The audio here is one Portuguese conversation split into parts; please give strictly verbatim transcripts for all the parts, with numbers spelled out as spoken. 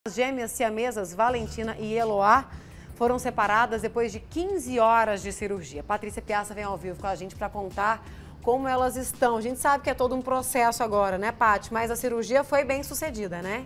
As gêmeas siamesas Valentina e Eloá foram separadas depois de quinze horas de cirurgia. Patrícia Piazza vem ao vivo com a gente para contar como elas estão. A gente sabe que é todo um processo agora, né, Paty? Mas a cirurgia foi bem sucedida, né?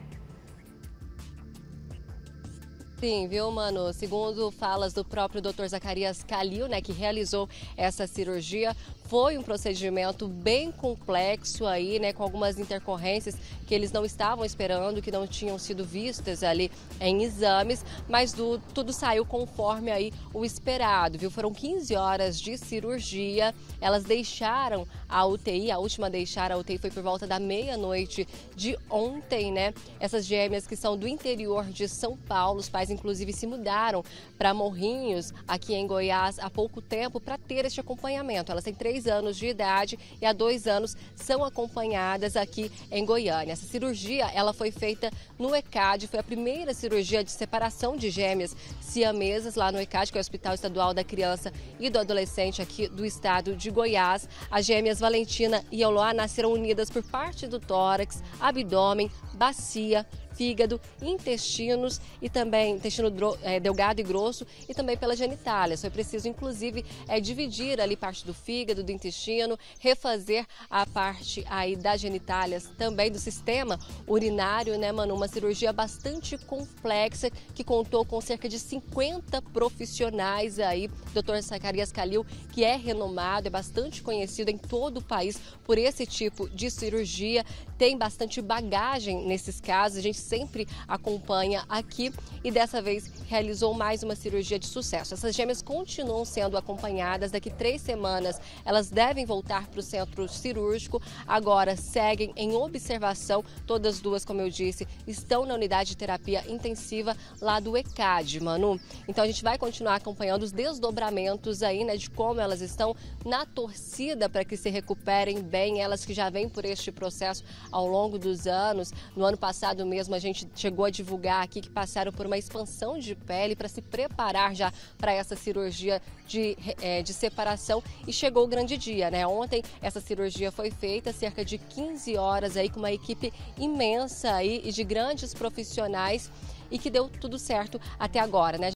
Sim, viu, mano? Segundo falas do próprio doutor Zacarias Calil, né, que realizou essa cirurgia, foi um procedimento bem complexo aí, né, com algumas intercorrências que eles não estavam esperando, que não tinham sido vistas ali em exames, mas do, tudo saiu conforme aí o esperado, viu? Foram quinze horas de cirurgia, elas deixaram a U T I, a última a deixar a U T I foi por volta da meia-noite de ontem, né? Essas gêmeas que são do interior de São Paulo, os pais inclusive se mudaram para Morrinhos, aqui em Goiás, há pouco tempo para ter este acompanhamento. Elas têm três anos de idade e há dois anos são acompanhadas aqui em Goiânia. Essa cirurgia ela foi feita no ECAD, foi a primeira cirurgia de separação de gêmeas siamesas lá no ECAD, que é o Hospital Estadual da Criança e do Adolescente aqui do estado de Goiás. As gêmeas Valentina e Eloá nasceram unidas por parte do tórax, abdômen, bacia, fígado, intestinos e também intestino é, delgado e grosso e também pelas genitálias. Foi preciso, inclusive, é, dividir ali parte do fígado, do intestino, refazer a parte aí das genitálias, também do sistema urinário, né, mano? Uma cirurgia bastante complexa que contou com cerca de cinquenta profissionais aí. doutor Zacarias Calil, que é renomado, é bastante conhecido em todo o país por esse tipo de cirurgia, tem bastante bagagem nesses casos. A gente sempre acompanha aqui e dessa vez realizou mais uma cirurgia de sucesso. Essas gêmeas continuam sendo acompanhadas. Daqui três semanas elas devem voltar para o centro cirúrgico. Agora seguem em observação. Todas duas, como eu disse, estão na unidade de terapia intensiva lá do ECAD, Manu. Então a gente vai continuar acompanhando os desdobramentos aí, né, de como elas estão na torcida para que se recuperem bem. Elas que já vêm por este processo ao longo dos anos. No ano passado mesmo a gente chegou a divulgar aqui que passaram por uma expansão de pele para se preparar já para essa cirurgia de, é, de separação e chegou o grande dia, né? Ontem essa cirurgia foi feita, cerca de quinze horas aí com uma equipe imensa aí e de grandes profissionais e que deu tudo certo até agora, né?